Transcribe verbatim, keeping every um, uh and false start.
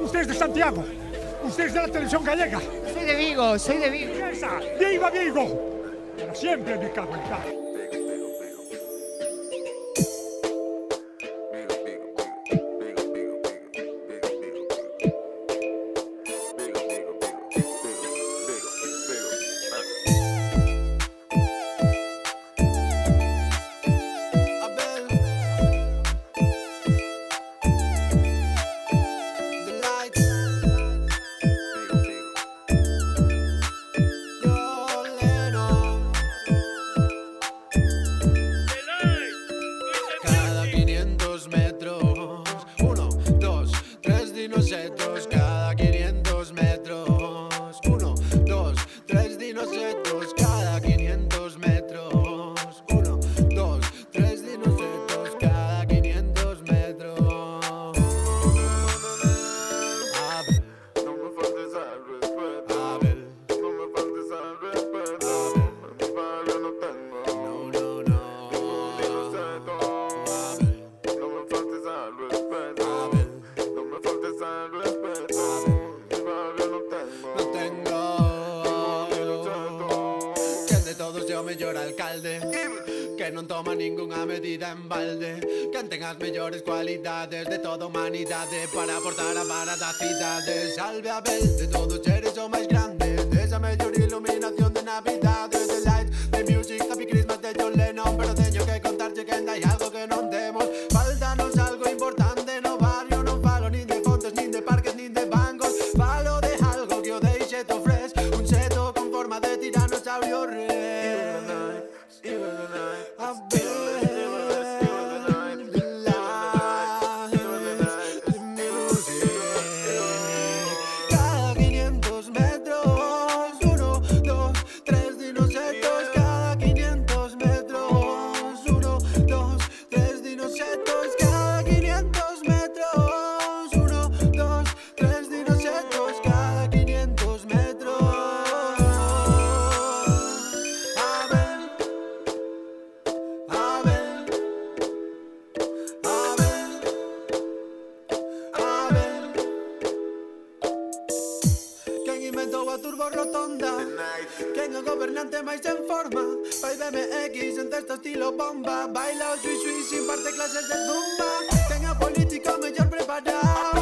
Usted es de Santiago. Usted es de la televisión gallega. Soy de Vigo, soy de Vigo. ¡Esa! ¡Viva Vigo! Para siempre me cago en tal. Cada quinientos metros, uno, dos, tres dinosetos, cada quinientos metros, uno, dos, tres dinosetos, cada quinientos metros. A ver, no me faltes al respeto. A ver, no me faltes al respeto. A ver, en mi barrio no tengo. No, no, no. Ningún dinoseto. A ver, no me faltes al respeto. A ver, no me faltes al respeto. Mellor alcalde que non toma ningunha medida en balde, que ten as mellores cualidades de toda humanidade para aportar a vara da cidade. Salve Abel, de todos eres o máis grande, desa mellor iluminación de Navidade, de light, de music, happy Christmas de John Lennon. Pero teño que contarche que ainda hai algo que non temos. Faltanos algo importante no barrio. Non falo nin de fontes, nin de parques, nin de bancos. Falo de algo que o deixe to fresh, un seto con forma de tiranosaurio rex. Cada quinientos metros, uno, dos, tres dinosetos, cada quinientos metros, uno, dos, tres dinosetos, cada quinientos metros, uno, dos, tres dinosetos, cada quinientos metros. Inventou a turbo rotonda, quen é o gobernante máis en forma? Vai B M X en texto estilo bomba, baila o xui xui sin parte clases de zumba. Quen é o político mellor preparado?